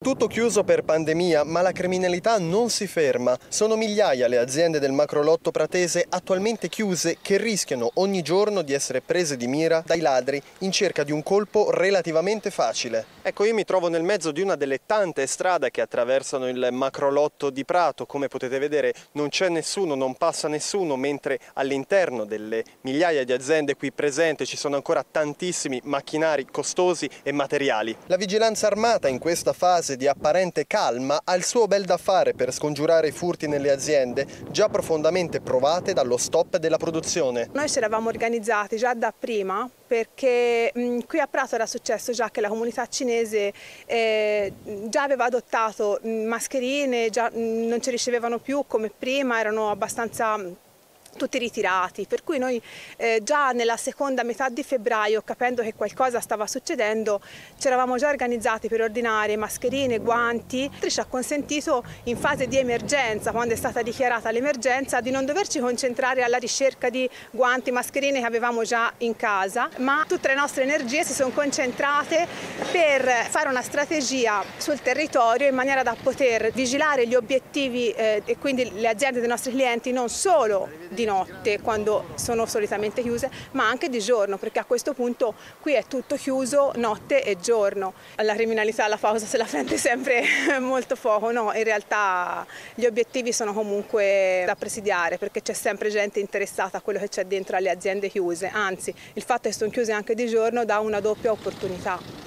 Tutto chiuso per pandemia, ma la criminalità non si ferma. Sono migliaia le aziende del macrolotto pratese attualmente chiuse che rischiano ogni giorno di essere prese di mira dai ladri in cerca di un colpo relativamente facile. Ecco, io mi trovo nel mezzo di una delle tante strade che attraversano il macrolotto di Prato. Come potete vedere non c'è nessuno, non passa nessuno, mentre all'interno delle migliaia di aziende qui presenti ci sono ancora tantissimi macchinari costosi e materiali. La vigilanza armata in questa fase di apparente calma ha il suo bel da fare per scongiurare i furti nelle aziende già profondamente provate dallo stop della produzione. Noi ci eravamo organizzati già da prima perché qui a Prato era successo già che la comunità cinese già aveva adottato mascherine, già non ci ricevevano più come prima, erano abbastanza tutti ritirati, per cui noi già nella seconda metà di febbraio, capendo che qualcosa stava succedendo, ci eravamo già organizzati per ordinare mascherine, guanti. Ci ha consentito in fase di emergenza, quando è stata dichiarata l'emergenza, di non doverci concentrare alla ricerca di guanti, mascherine che avevamo già in casa, ma tutte le nostre energie si sono concentrate per fare una strategia sul territorio in maniera da poter vigilare gli obiettivi e quindi le aziende dei nostri clienti non solo di notte quando sono solitamente chiuse, ma anche di giorno, perché a questo punto qui è tutto chiuso notte e giorno. La criminalità alla pausa se la prende sempre molto poco, no, in realtà gli obiettivi sono comunque da presidiare perché c'è sempre gente interessata a quello che c'è dentro alle aziende chiuse, anzi il fatto che sono chiuse anche di giorno dà una doppia opportunità.